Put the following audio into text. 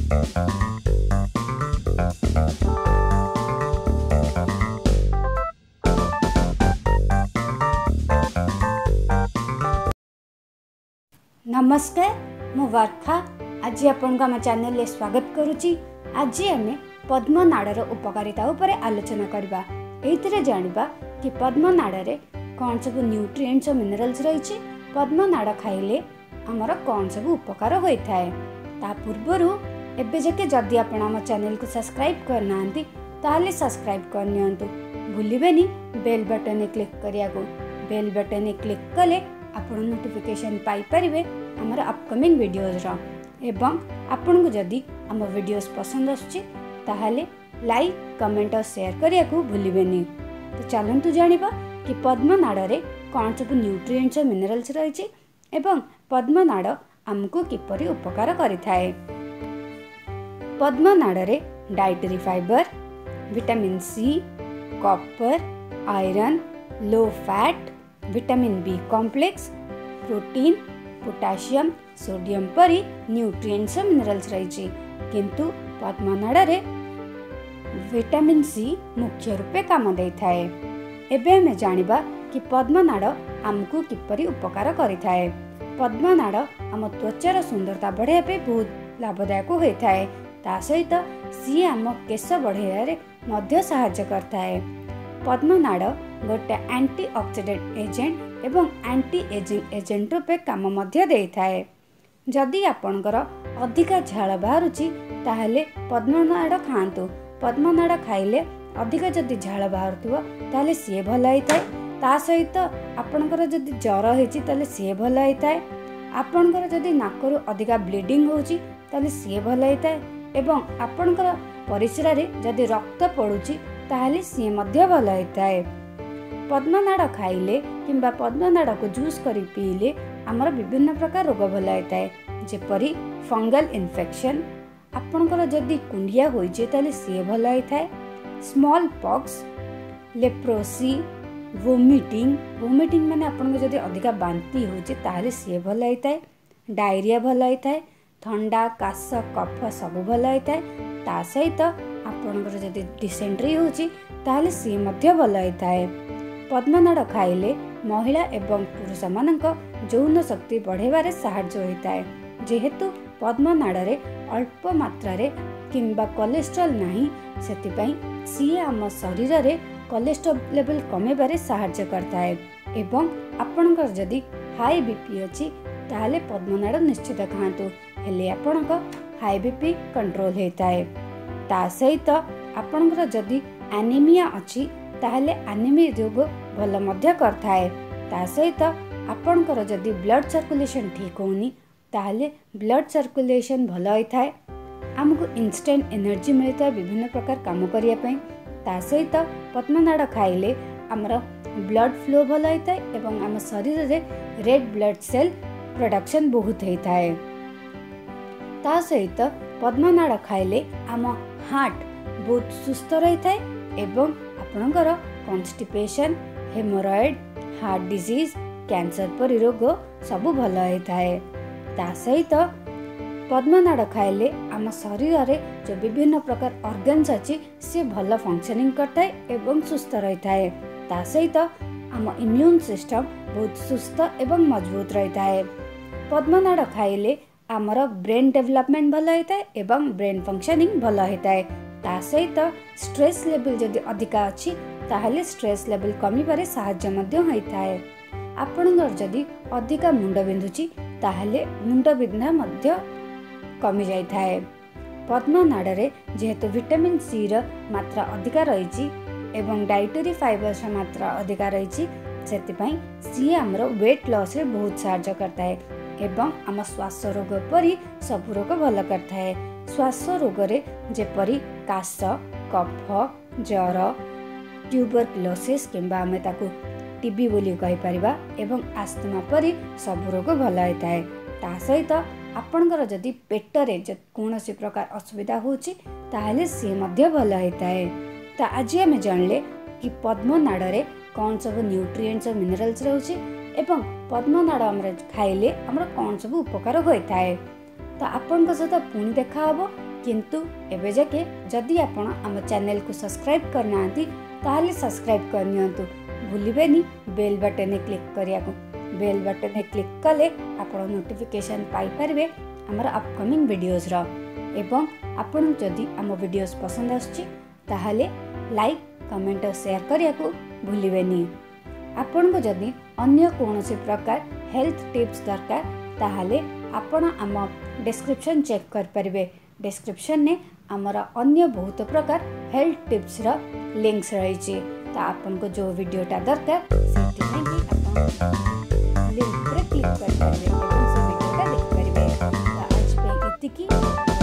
नमस्कार, मु वर्षा आज आपण आम चैनल स्वागत करुच्ची। आज आम पद्मनाड़र उपकारिता उपरे आलोचना करबा। एइथिरे जानिबा कि पद्मनाड़रे कौन सब न्यूट्रिएंट्स और मिनरल्स रही। पद्मनाड़ खाइले आमर कौन सब उपकार होता है। ता पूर्वरु एबे जके जदि आपण आम चैनल को सब्सक्राइब करना ताले सब्सक्राइब कर नियंतु। भूलिबेनी बेल बटन क्लिक करिया को। बेल बटन क्लिक कले आपण नोटिफिकेशन पाई परिबे हमर अपकमिंग वीडियोज रो। एवं आपण को जदि आम वीडियोस पसंद आछी ताहाले लाइक कमेंट और शेयर करिया को भूलिबेनी। तो चलंतु जानिबा कि पद्मनाड़रे कौन सब न्यूट्रिएंट्स और मिनरल्स रही एवं पद्मनाड़ आमको किपरि उपकार करिथाए। पद्मनाड़रे dietary fibre, vitamin C, copper, iron, low fat, vitamin B complex, protein, potassium, sodium परी न्यूट्रिएंट्स और मिनरल्स रही। किंतु पद्मनाड़रे विटामिन सी मुख्य रूपे काम देइथाए। एबे हमें जानिबा कि पद्मनाड़ आमको किपरि उपकार करिथाए। पद्मनाड़ आम त्वचार सुंदरता बढ़ाइबा पे बहुत लाभदायक होइथाए। ता सहित सी आम केश बढ़ाइबारे मध्य सहायता करथाए। पद्मनाड़ गोटे एंटीऑक्सीडेंट एजेंट एवं एंटी एजिंग एजेंट रूपे काम मध्य देइथाए। जदि आपणकर अधिका झाल बाहरुची ताहले पद्मनाड़ खाआंतु। पद्मनाड़ खाइले अधिका जदि झाल बाहरुथिबो ताहले सी भल होइथाए। ता सहित आपणकर जदि ज्वर होइची ताहले सी भल होइथाए। आपणकर जदि नाकरु अधिका ब्लीडिंग होउची ताहले सी भल होइथाए। एवं आपणकर परिस्रा रे जदि रक्त पड़ुची ताहले सी मध्य भल होइथाए। पद्मनाड़ खाइले किंबा पद्मनाड़ को जूस करी पीले आमर विभिन्न प्रकार रोग भल होइथाए। जेपरि फंगल इन्फेक्शन, आपणकर जदि कुंडिया होइजे ताहले सी भल होइथाए। स्मॉल पॉक्स, लेप्रोसी, वोमिटिंग माने आपन जदि अधिका बांती होचे ताहले सी भल होइथाए। डायरिया भल होइथाए। ठंडा, काश, कफ सब भल होइथाए। ता सहित आपणकर जदि डिसेंट्री होची ताहले सी मध्य भल होइथाए। पद्मनाड़ खाइले महिला एवं पुरुष मानक यौन शक्ति बढ़ाइबारे सहायता होइथाए। जेहेतु पद्मनाड़रे अल्प मात्रा रे किंबा कोलेस्ट्रॉल नाही, सेतिपई सी आम शरीर रे कोलेस्ट्रॉल लेवल कमेबारे सहायता करथाए। एवं आपणकर जदि हाई बीपी अछि ताहले पद्मनाड़ निश्चित खाआंतु। हेले आपणक हाई बीपी कंट्रोल होइथाए। ता सहित आपणकर जदि एनीमिया अछि ताहले एनीमिया रोग भल मध्य करथाए। ता सहित आपणकर जदि ब्लड सर्कुलेशन ठीक होनी ताहले ब्लड सर्कुलेशन भल होइथाए। आमको इंस्टेंट एनर्जी मिलता है विभिन्न प्रकार काम करिया पई। ता सहित पद्मनाड़ खाइले आमर ब्लड फ्लो भल होइथाए एवं आम शरीर रे रेड ब्लड सेल प्रोडक्शन बहुत होइथाए। ता सहित पद्मनाड़ खाइले आम हार्ट बहुत सुस्थ रहिथाए एवं आपणकर constipation, haemorrhoid, heart disease, cancer परि रोग सब भल होइथाए। ता सहित पद्मनाड़ खाइले आम शरीर रे जो विभिन्न प्रकार ऑर्गन्स अछि से भल फंक्शनिंग करथाए एवं सुस्थ रहिथाए। ता सहित आम इम्यून सिस्टम बहुत सुस्थ एवं मजबूत रहिथाए। पद्मनाड़ खाइले आमर ब्रेन डेवलपमेंट भल होइथाए एवं ब्रेन फंक्शनिंग भल होइथाए। ता सहित स्ट्रेस लेवल जदि अधिका अछि ताहले स्ट्रेस लेवल कमिबारे सहायता मध्य होइथाए। आपणकर जदि अधिका मुंड बिंधुची ताहले मुंड बिंधा मध्य कमी जाइथाए। पद्मनाड़रे जेहेतु विटामिन सी र मात्रा अधिका रही एवं डाइटरी फाइबर्स मात्रा अधिका रही, सेतिपई सी आमर वेट लॉस रे बहुत सहायता करथाए एवं आम श्वास रोग परी सब रोग भल करथाए। श्वास रोग रे जेपरी काश, कफ, ज्वर, ट्यूबरक्लोसिस किंबा आमे ताकू टीबी बोली कहि परिबा एवं आस्थमा परी सब रोग भल होइथाए। ता सहित आपणकर जदि पेटरे कौनसी प्रकार असुविधा होची ताहले सी मध्य भल होइथाए। ता आज आमे जानले कि पद्मनाड़रे कौन सब न्यूट्रिएंट्स और मिनरल्स रहउची एवं पद्मनाड़ खाइले हमर कौन सब उपकार होइथाए। ता आपनक सहित पुणी देखा हबो किंतु एबे जाके जदि आपण आम चैनल को सब्सक्राइब करना ताहले सब्सक्राइब करनियंतु भूलिबेनी बेल बटन क्लिक करिया को। बेल बटन क्लिक कले आपण नोटिफिकेशन पाई परिबे हमर अपकमिंग वीडियोज रो। एवं आपण जदि आम वीडियोस पसंद आछी ताहले लाइक कमेंट और शेयर करिया को भूलिबेनी। आपण को जदि अन्य कोनोसी प्रकार हेल्थ टिप्स दरकार ताहले आपण आम डिस्क्रिप्शन चेक कर परिबे। डिस्क्रिप्शन ने आमर अन्य बहुत प्रकार हेल्थ टिप्स रो लिंक्स रही तो आपन को जो वीडियोटा दरकार लिंक पर क्लिक कर परिबे एवं से वीडियोटा देख परिबे। आज पे इतिकी।